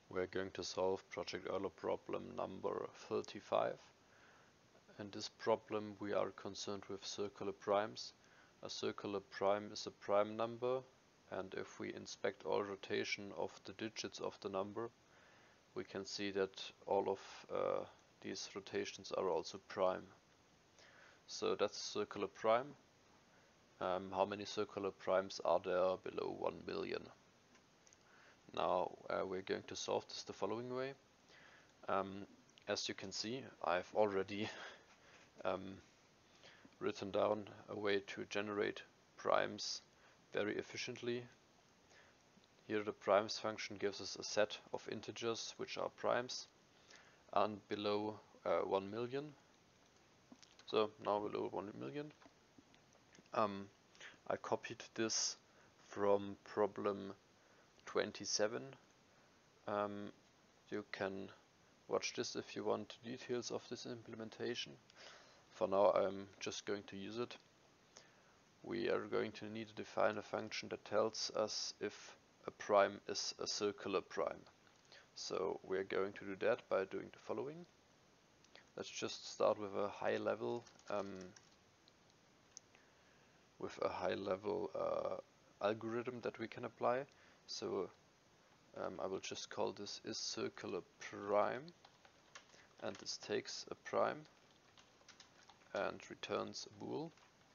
We're going to solve Project Erlo problem number 35. In this problem we are concerned with circular primes. A circular prime is a prime number, and if we inspect all rotation of the digits of the number, we can see that all of these rotations are also prime. So that's circular prime. How many circular primes are there below 1 million? Now we're going to solve this the following way. As you can see, I've already written down a way to generate primes very efficiently. Here the primes function gives us a set of integers which are primes and below 1 million. So now below 1 million. I copied this from problem 27. You can watch this if you want details of this implementation. For now I'm just going to use it. We are going to need to define a function that tells us if a prime is a circular prime. So we're going to do that by doing the following. Let's just start with a high level algorithm that we can apply. So I will just call this is circular prime, and this takes a prime and returns a bool.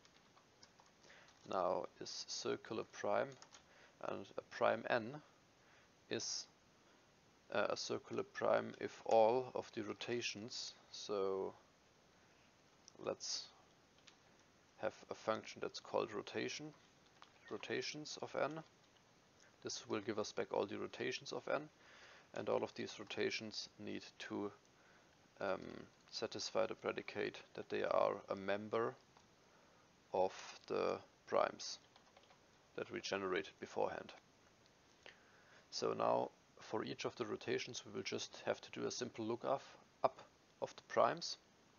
Now is circular prime, and a prime n is a circular prime if all of the rotations, so let's have a function that's called rotations of n. This will give us back all the rotations of n, and all of these rotations need to satisfy the predicate that they are a member of the primes that we generated beforehand. So now for each of the rotations we will just have to do a simple lookup of the primes,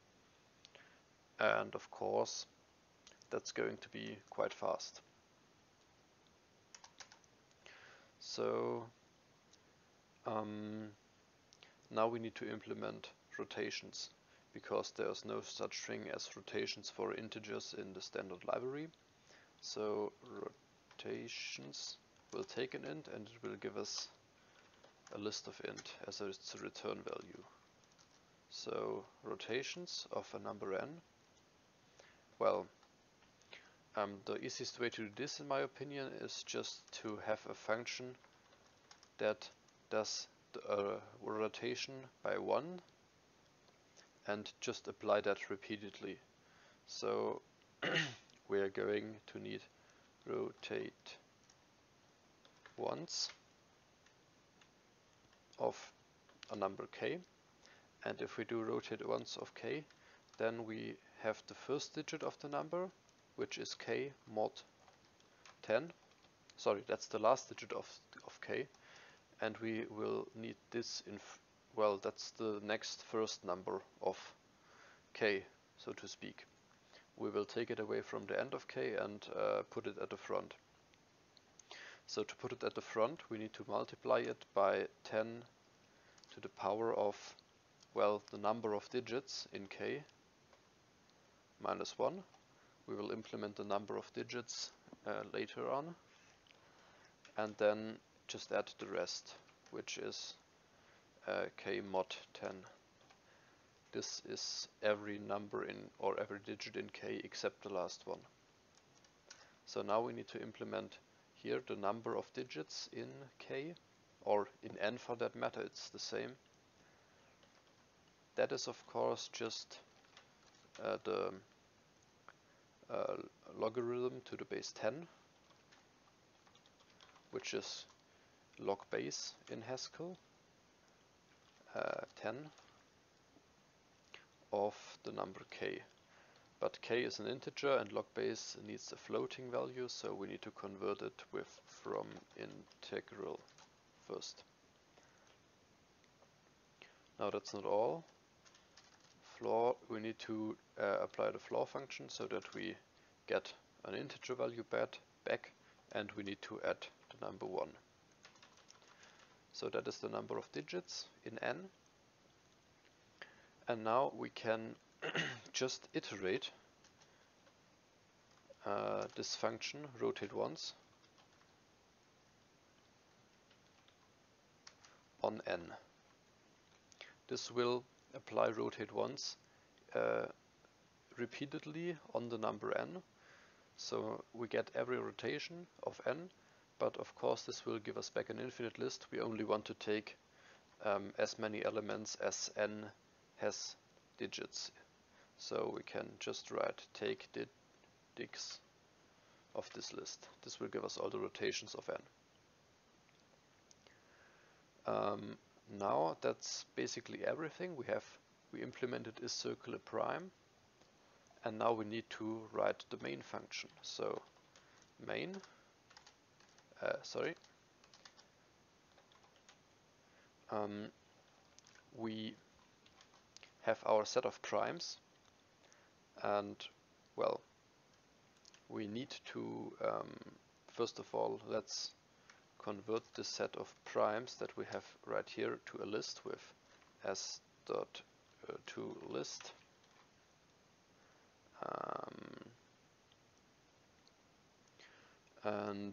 and of course that's going to be quite fast. So now we need to implement rotations, because there's no such thing as rotations for integers in the standard library. So rotations will take an int and it will give us a list of int as its return value. So rotations of a number n. Well, the easiest way to do this in my opinion is just to have a function that does the rotation by 1 and just apply that repeatedly. So we are going to need rotate once of a number k, and if we do rotate once of k, then we have the first digit of the number, which is k mod 10. Sorry, that's the last digit of k, and we will need this in, well, that's the next first number of k, so to speak. We will take it away from the end of k and put it at the front. So to put it at the front, we need to multiply it by 10 to the power of, well, the number of digits in k minus 1. We will implement the number of digits later on, and then just add the rest, which is k mod 10. This is every number in, or every digit in k except the last one. So now we need to implement here the number of digits in k, or in n for that matter, it's the same. That is of course just the logarithm to the base 10, which is log base in Haskell, 10 of the number k. But k is an integer and log base needs a floating value, so we need to convert it with from integral first. Now that's not all. Floor, we need to apply the floor function so that we get an integer value back, and we need to add the number 1. So that is the number of digits in n. And now we can just iterate this function, rotate once, on n. This will apply rotate once repeatedly on the number n. So we get every rotation of n, but of course this will give us back an infinite list. We only want to take as many elements as n has digits. So we can just write take digs of this list. This will give us all the rotations of n. Now that's basically everything. We implemented a circular prime, and now we need to write the main function. So main, we have our set of primes, and well, we need to first of all, let's convert this set of primes that we have right here to a list with s.toList. And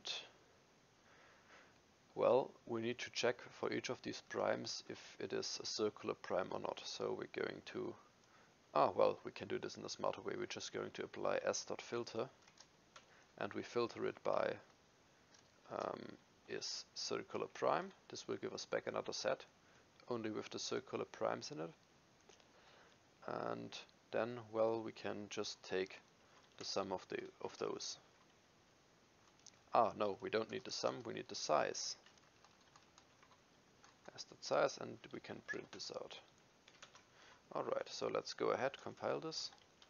well, we need to check for each of these primes if it is a circular prime or not. So we're going to, we can do this in a smarter way. We're just going to apply s.filter, and we filter it by is circular prime. This will give us back another set, only with the circular primes in it. And then, well, we can just take the sum of those. No, we don't need the sum, we need the size. s.size, and we can print this out. Alright, so let's go ahead, compile this.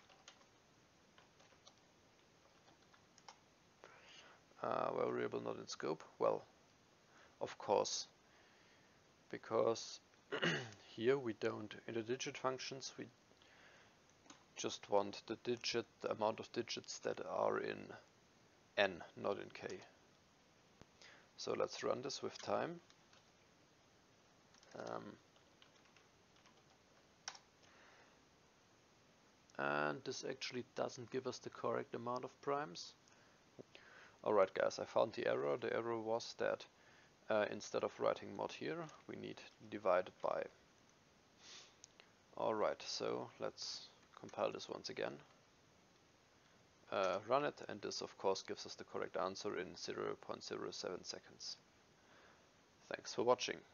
Variable not in scope. Well, of course, because here we don't, in the digit functions, we just want the amount of digits that are in n, not in k. So let's run this with time. And this actually doesn't give us the correct amount of primes. Alright guys, I found the error. The error was that instead of writing mod here, we need divided by. Alright, so let's compile this once again. Run it, and this of course gives us the correct answer in 0.07 seconds. Thanks for watching.